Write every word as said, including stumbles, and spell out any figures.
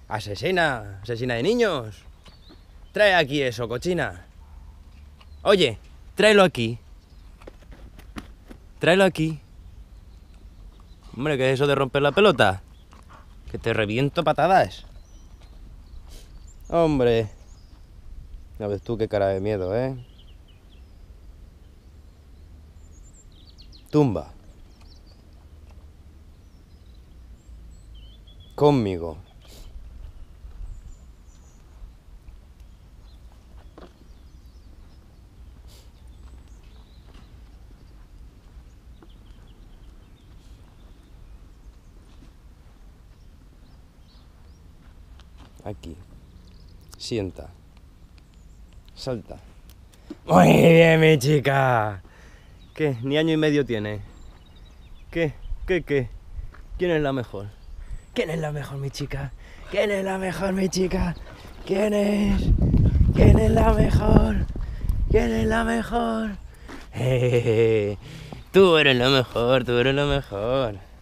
Asesina, asesina de niños. Trae aquí eso, cochina. Oye, tráelo aquí. Tráelo aquí. Hombre, ¿qué es eso de romper la pelota? Que te reviento patadas. Hombre. Ya ves tú qué cara de miedo, ¿eh? Tumba. Conmigo. Aquí. Sienta. Salta. Muy bien, mi chica. ¿Qué? Ni año y medio tiene. ¿Qué? ¿Qué? ¿Qué? ¿Quién es la mejor? ¿Quién es la mejor, mi chica? ¿Quién es la mejor, mi chica? ¿Quién es? ¿Quién es la mejor? ¿Quién es la mejor? Jejeje. Tú eres la mejor, tú eres la mejor.